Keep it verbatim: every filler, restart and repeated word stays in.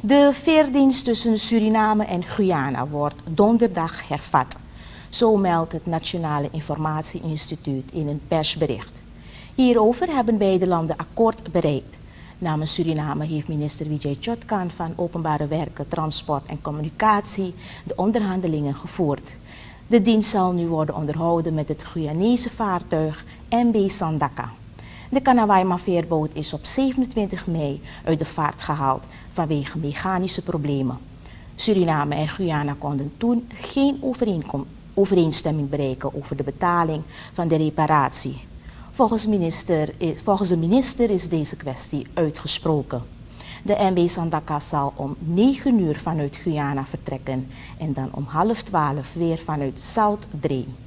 De veerdienst tussen Suriname en Guyana wordt donderdag hervat. Zo meldt het Nationale Informatie Instituut in een persbericht. Hierover hebben beide landen akkoord bereikt. Namens Suriname heeft minister Vijay Chotkan van Openbare Werken, Transport en Communicatie de onderhandelingen gevoerd. De dienst zal nu worden onderhouden met het Guyanese vaartuig M B Sandaka. De Kanawaima-veerboot is op zevenentwintig mei uit de vaart gehaald vanwege mechanische problemen. Suriname en Guyana konden toen geen overeenstemming bereiken over de betaling van de reparatie. Volgens, minister, volgens de minister is deze kwestie uitgesproken. De M B Sandaka zal om negen uur vanuit Guyana vertrekken en dan om half twaalf weer vanuit South Dreen.